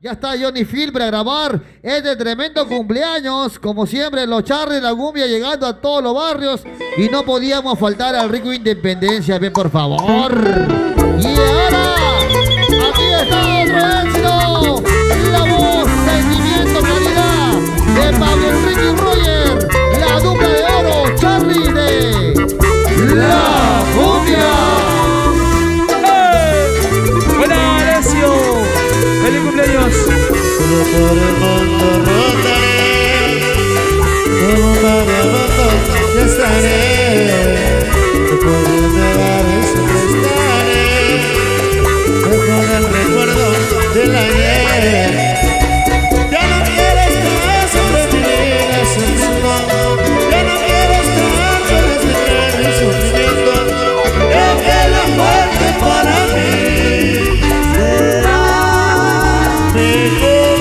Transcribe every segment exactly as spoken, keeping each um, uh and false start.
Ya está Johnny Phil para grabar este tremendo cumpleaños. Como siempre, los Charly de la Cumbia llegando a todos los barrios. Y no podíamos faltar al rico Independencia, ven por favor. Y ahora, aquí está otro éxito. La voz, sentimiento, calidad de Pablo Enrique y Roger. La dupla de oro, Charly de La Cumbia. ¡Buena, Alessio! ¡Feliz cumpleaños! Solo por el mundo rotaré, como un vagabundo ya estaré. Después de negar siempre estaré, lejos del recuerdo del ayer. Ya no quiero estar sobre mi vida sufriendo, ya no quiero estar con este tren y sufrimiento. Creo que la muerte para mí será mejor,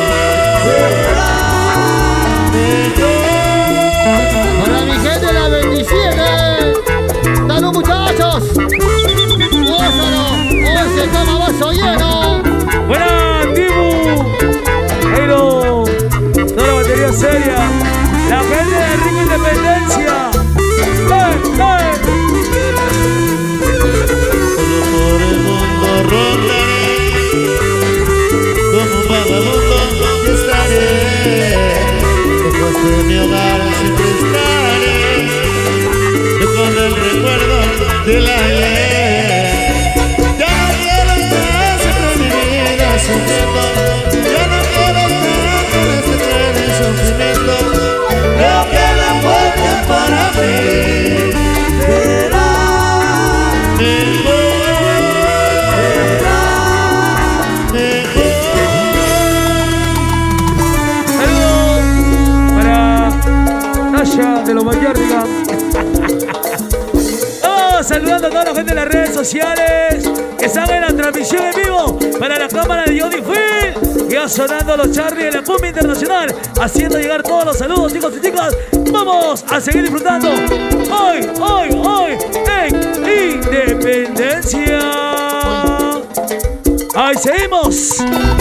será mejor. Para mi gente de la veintisiete, ¡salud, muchachos! ¡Gózalo! ¡Hoy se toma vaso lleno! ¡Buena, Tibu! Jairo, toda la batería seria. La gente de Rico Independencia. ¡Eh, eh! Solo por el mundo rondaré, como un vagabundo ya estaré. Lejos de mi hogar siempre estaré, lejos del recuerdo del ayer. Ya no quiero estar siempre mi vida sufriendo, ya no quiero estar con este tren y sufrimiento. Creo que la muerte para mí será mejor, será mejor. Saludos para Tasha de los Vallardiga. Oh, saludando a toda la gente de las redes sociales que están en la transmisión en vivo para la cámara de Johnny Phil. Ya sonando los Charly de la Cumbia Internacional, haciendo llegar todos los saludos, chicos y chicas. Vamos a seguir disfrutando hoy, hoy, hoy en Independencia. Ahí seguimos.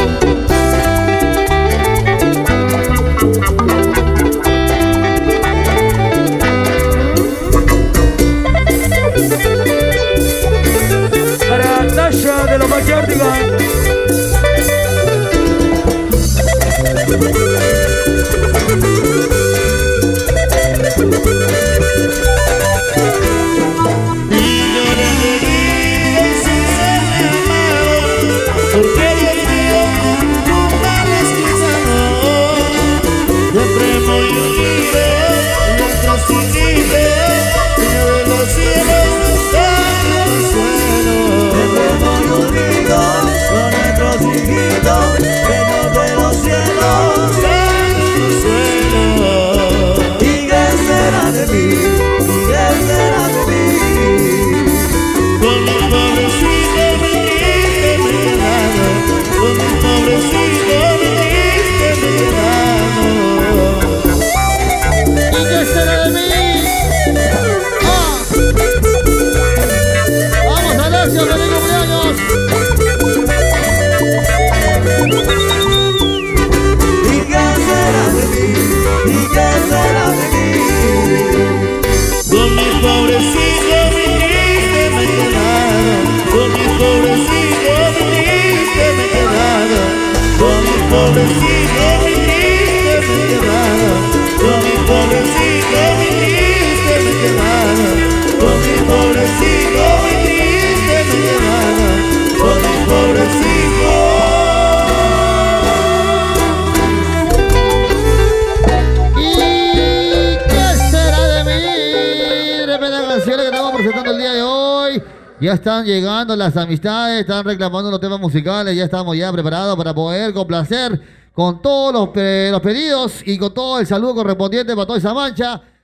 Para Tasha de los Vallardiga. Ya están llegando las amistades, están reclamando los temas musicales, ya estamos ya preparados para poder complacer con todos los, eh, los pedidos y con todo el saludo correspondiente para toda esa mancha.